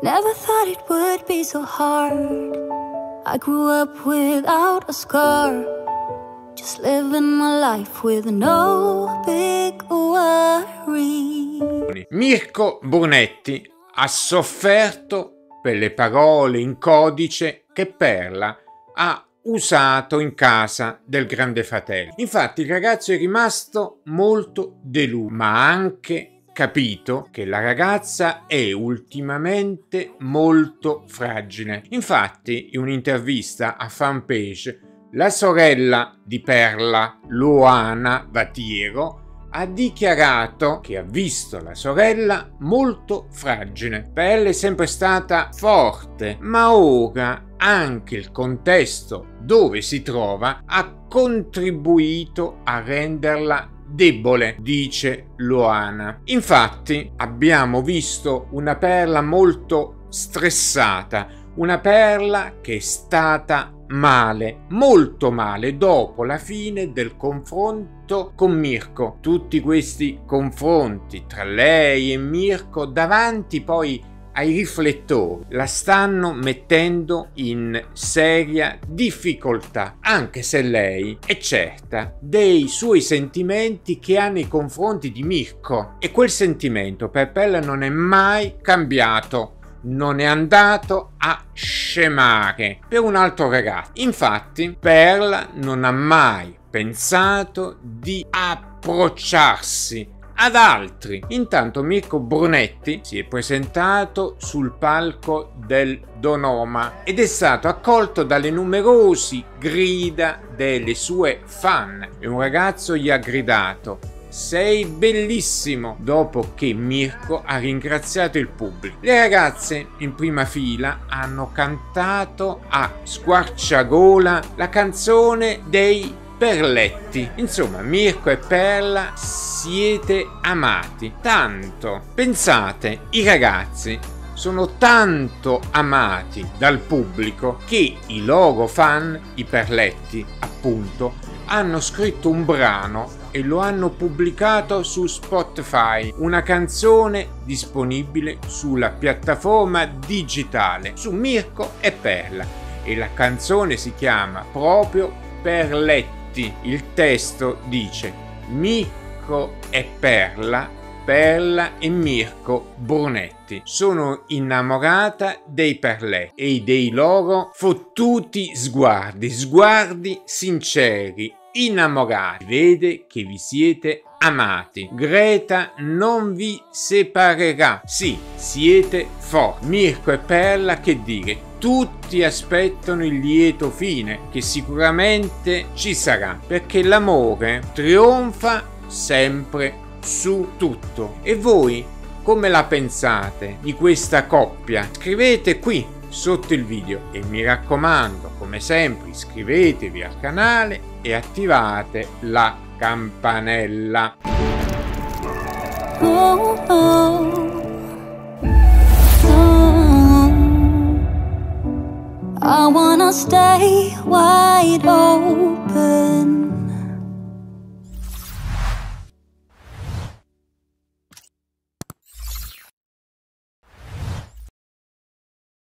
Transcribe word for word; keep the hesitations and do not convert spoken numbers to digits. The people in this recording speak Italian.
Never thought it would be so hard. I grew up without a scar, just living my life with no big worry. Mirko Brunetti ha sofferto per le parole in codice che Perla ha usato in casa del Grande Fratello. Infatti il ragazzo è rimasto molto deluso, ma ha anche capito che la ragazza è ultimamente molto fragile. Infatti, in un'intervista a Fanpage, la sorella di Perla, Luana Vatiero, ha dichiarato che ha visto la sorella molto fragile. Perla è sempre stata forte, ma ora anche il contesto dove si trova ha contribuito a renderla debole, dice Luana. Infatti abbiamo visto una Perla molto stressata, una Perla che è stata male, molto male dopo la fine del confronto con Mirko. Tutti questi confronti tra lei e Mirko davanti poi ai riflettori la stanno mettendo in seria difficoltà, anche se lei è certa dei suoi sentimenti che ha nei confronti di Mirko, e quel sentimento per Perla non è mai cambiato, non è andato a scemare per un altro ragazzo. Infatti Perla non ha mai pensato di approcciarsi ad altri. Intanto Mirko Brunetti si è presentato sul palco del Donoma ed è stato accolto dalle numerose grida delle sue fan, e un ragazzo gli ha gridato: "Sei bellissimo", dopo che Mirko ha ringraziato il pubblico. Le ragazze in prima fila hanno cantato a squarciagola la canzone dei Perletti. Insomma, Mirko e Perla siete amati tanto. Pensate, i ragazzi sono tanto amati dal pubblico che i loro fan, i Perletti appunto, hanno scritto un brano e lo hanno pubblicato su Spotify, una canzone disponibile sulla piattaforma digitale su Mirko e Perla, e la canzone si chiama proprio Perletti. Il testo dice: Mirko e Perla, Perla e Mirko Brunetti. Sono innamorata dei Perletti e dei loro fottuti sguardi, sguardi sinceri, innamorati. Vede che vi siete amati. Greta non vi separerà. Sì, siete forti. Mirko e Perla, che dire, tutti aspettano il lieto fine, che sicuramente ci sarà, perché l'amore trionfa sempre su tutto. E voi come la pensate di questa coppia? Scrivete qui sotto il video e mi raccomando, come sempre, iscrivetevi al canale e attivate la campanella. Oh, oh. I wanna stay wide open.